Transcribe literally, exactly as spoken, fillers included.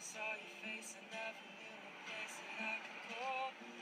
saw your face, I never knew a place that I could go.